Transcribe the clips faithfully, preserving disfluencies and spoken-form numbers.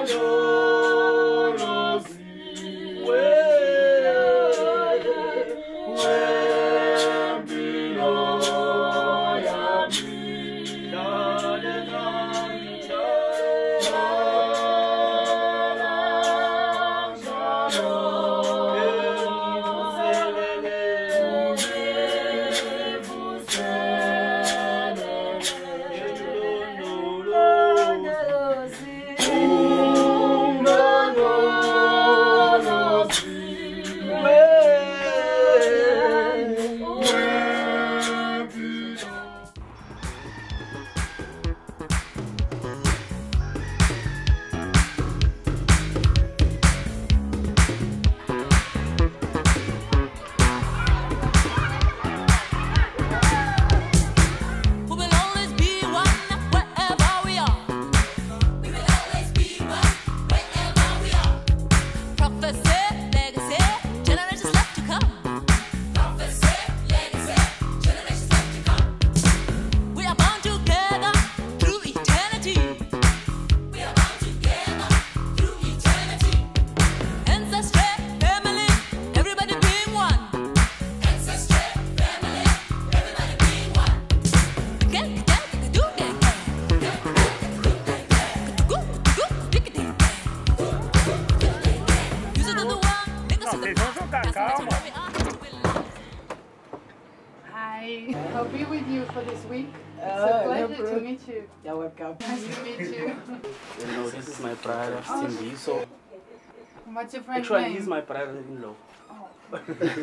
Hi, I'll be with you for this week. It's a pleasure to meet you. You're welcome. Nice to meet you. You know, this is my brother, Cindy. So What's your friend's actually, name? he's my brother-in-law. Oh.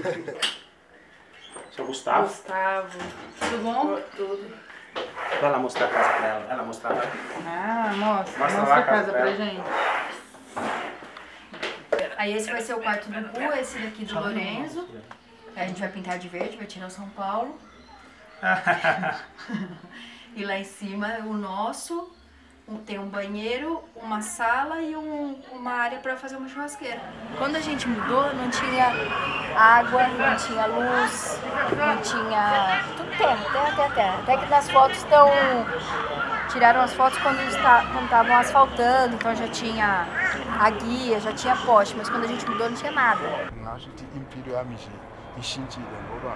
Seu Gustavo. Gustavo. Tudo bom? Tudo. Vai lá mostrar a casa pra ela. Ela mostrar pra ela. Ah, mostra. Mostra Mostra lá a a casa casa pra dela. gente. Aí esse vai ser o quarto do Gu, esse daqui do Lorenzo. A gente vai pintar de verde, vai tirar o São Paulo. E lá em cima o nosso, um- tem um banheiro, uma sala e um- uma área para fazer uma churrasqueira. Quando a gente mudou, não tinha água, não tinha luz, não tinha... tudo terra, terra, terra, terra. Até que nas fotos estão... Tiraram as fotos quando está- quando estavam asfaltando, então já tinha a guia, já tinha poste, mas quando a gente mudou não tinha nada. ngasho ukuthi impilo yami nje ishintshile ngoba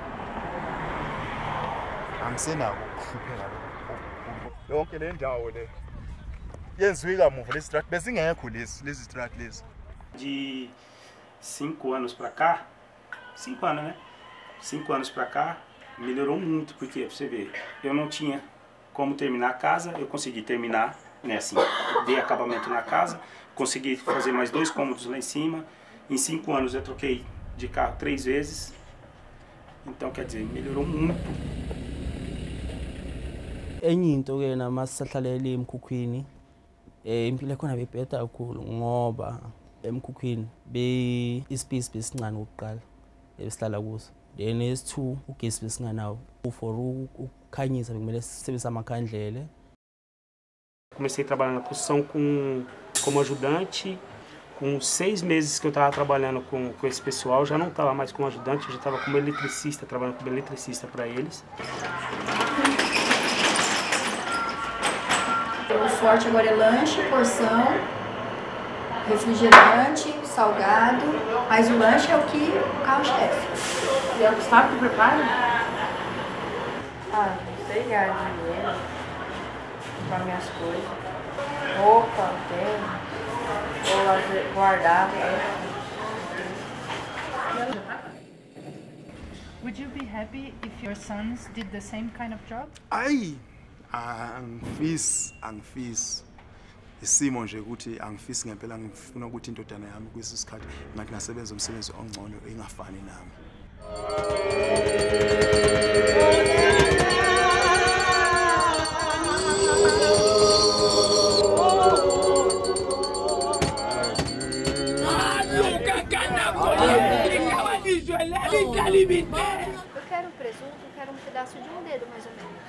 angisenako ukuhlupheka yonke le ndawo le yenziwe kamuva lesi strat besingekho lesi lesi strat lesi. De cinco anos pra cá, cinco anos, né? Cinco anos pra cá, melhorou muito, porque, pra você ver, eu não tinha como terminar a casa, eu consegui terminar, né, assim, dei acabamento na casa, consegui fazer mais dois cômodos lá em cima. Em cinco anos eu troquei de carro três vezes, então, quer dizer, melhorou muito. Enye into ke namasihlalele emkhukhwini eh impilo khona bebheda kakhulu ngoba emkhukhwini be ispace besincane ukuqala esihlala kuso, then es two ugesi besinganawo for ukukhanyisa bekumele sisebenzise amakhandlele. Comecei trabalhando na construção com como ajudante. Com seis meses que eu estava trabalhando com, com esse pessoal, já não estava mais como ajudante, eu já estava como eletricista, trabalhando como eletricista para eles. O forte agora é lanche, porção, refrigerante, salgado, mas o lanche é o que o carro-chefe. E é o Gustavo que prepara? Ah, não sei, ganhar dinheiro, comprar minhas coisas, roupa, tênis, ou lazer- guardar. Would you be happy if your sons did the same kind of job? Ayi angifisi angifisi isimo nje ukuthi angifisi ngempela ngifuna ukuthi indodana yami kwesi sikhathi ngathi nasebenza umsebenzi ongcono engafani nami. Eu quero presunto, eu quero um pedaço de um dedo mais ou menos.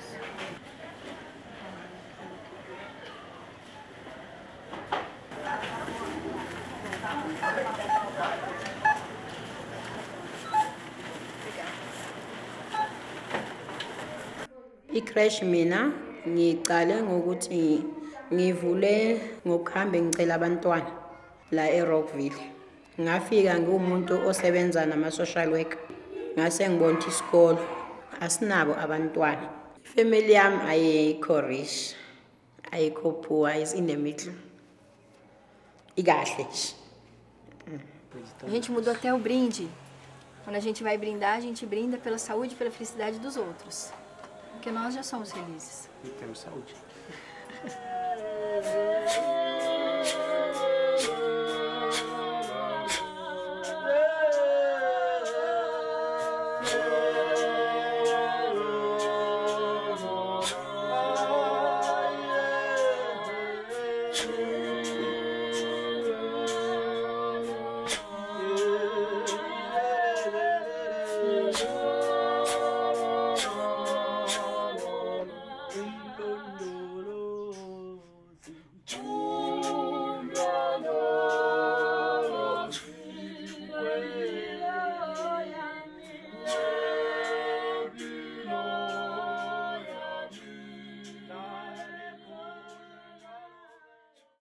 I-crash mina ngicale ngokuthi Ngivule ngokuhambe ngicela abantwana la eRockville. Ngafika ngumuntu osebenza nama-social worker. Ngase ngibona ukuthi isikolo asinabo abantwana. Family yami ayikho rich, ayikho poor, is in the middle. Ikahle nje. A gente mudou até o brinde. Quando a gente vai brindar, a gente brinda pela saúde e pela felicidade dos outros. Porque nós já somos felizes. E temos saúde. Thank you.